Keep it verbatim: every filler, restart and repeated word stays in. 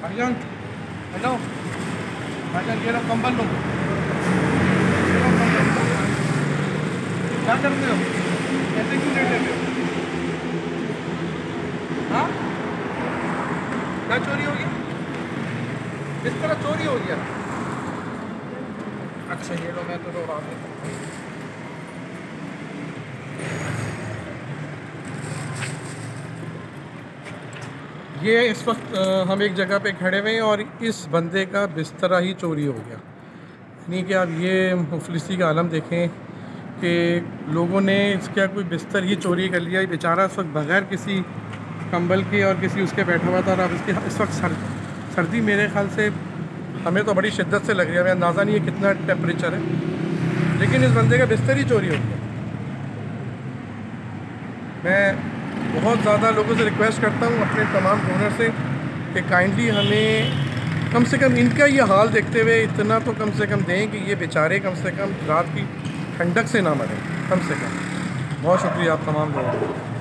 भाईजान हेलो भाईजान, ये लो कंबल लो। क्या करते हो, ऐसे क्यों लेटे हुए हो? हाँ, क्या चोरी हो गया? इस तरह चोरी हो गया? अच्छा ये लो, मैं तो उड़ा देता हूँ। ये इस वक्त अ, हम एक जगह पे खड़े हुए हैं और इस बंदे का बिस्तरा ही चोरी हो गया। यानी कि आप ये मुफलिसी का आलम देखें कि लोगों ने इसका कोई बिस्तर ही चोरी कर लिया। बेचारा इस वक्त बग़ैर किसी कंबल के और किसी उसके बैठा हुआ था। और अब इसकी इस वक्त सर, सर्दी मेरे ख़्याल से हमें तो बड़ी शिद्दत से लग रही है। हमें अंदाज़ा नहीं है कितना टेम्परेचर है, लेकिन इस बंदे का बिस्तर ही चोरी हो गया। मैं बहुत ज़्यादा लोगों से रिक्वेस्ट करता हूँ, अपने तमाम ओनर से, कि काइंडली हमें कम से कम इनका ये हाल देखते हुए इतना तो कम से कम दें कि ये बेचारे कम से कम रात की ठंडक से ना मरें, कम से कम। बहुत शुक्रिया आप तमाम लोगों का।